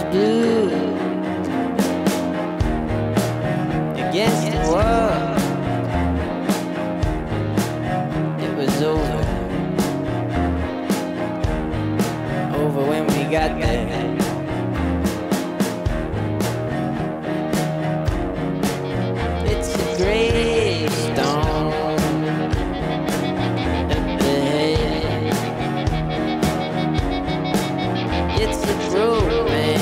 blue against the wall. It was over when we got there. It's a gravestone up ahead. It's a road, man.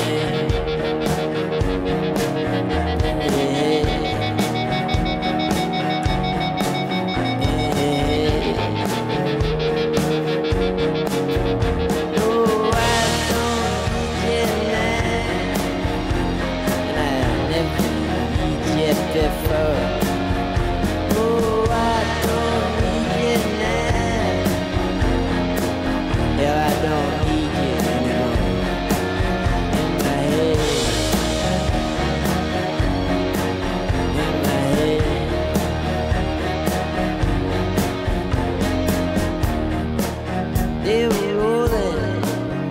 They were rolling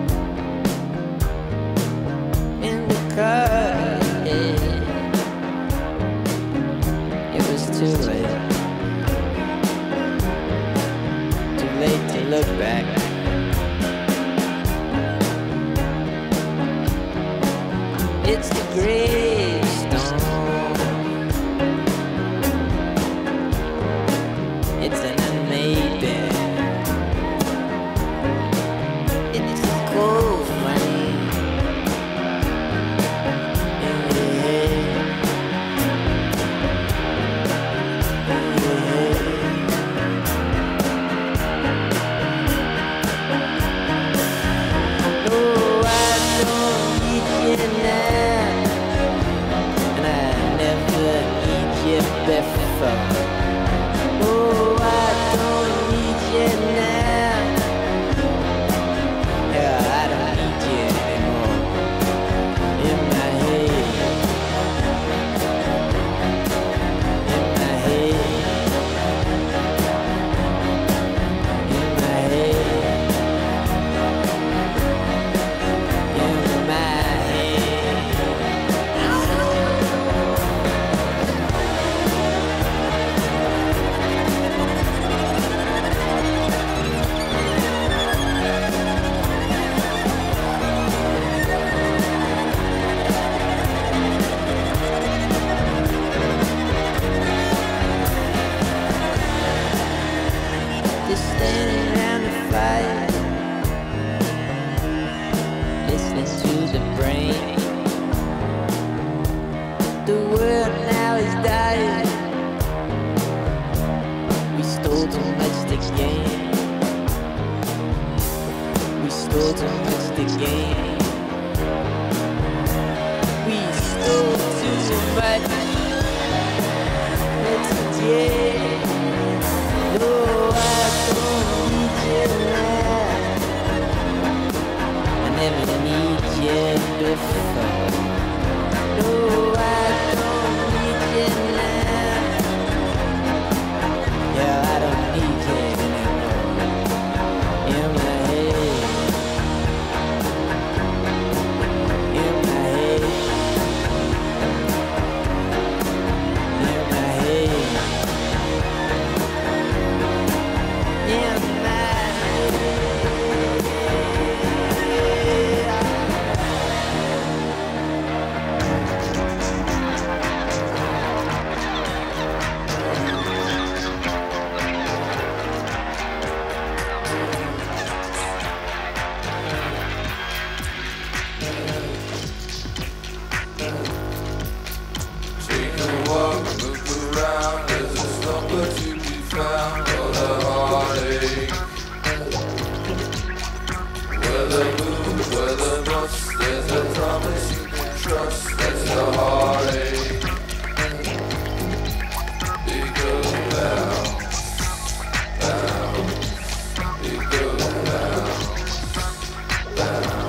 in the car. It was too late to look back. It's the gravestone. It's an unmade bed. It's cold money in your head. Oh, I don't need you now, and I never need you before. Oh, I don't need you now. Yeah, I don't need you anymore. In my head, in my head, in my head, in my head. Just standing around the fire, listening to the brain. The world now is dying. We stole too much to gain. We stole too much to gain. We stole too much. Let's get. Oh, I don't need you now. I never need you before. No, I don't need you now. Yeah, I don't need you anymore. In my head, in my head, in my head. In my Take a walk, look around, there's a slumber to be found. All the heartache, where the moon, where the bust, there's a promise you can trust. That's the heartache. It goes down, down, it goes down, down.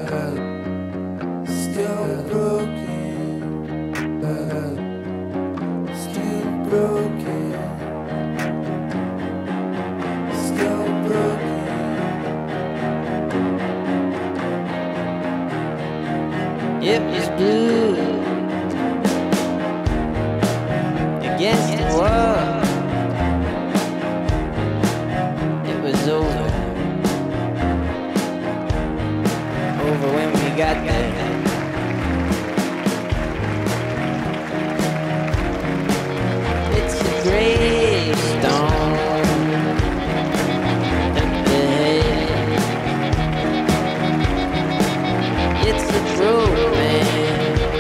Still broken, still broken, still broken. It was blue against the wall. It was over when we got there. It's a gravestone. It's a road, man.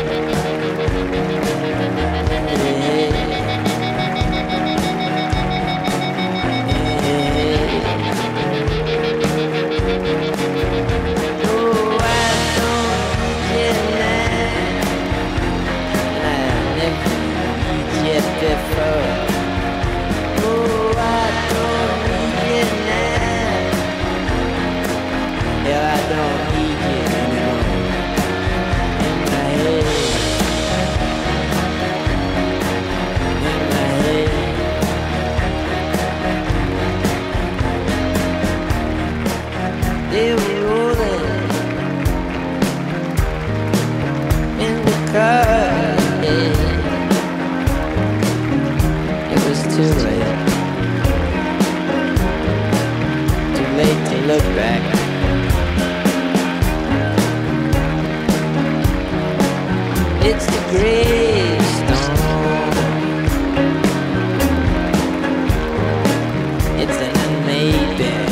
They were rolling in the car. It was too late to look back. It's the gravestone. It's an unmade bed.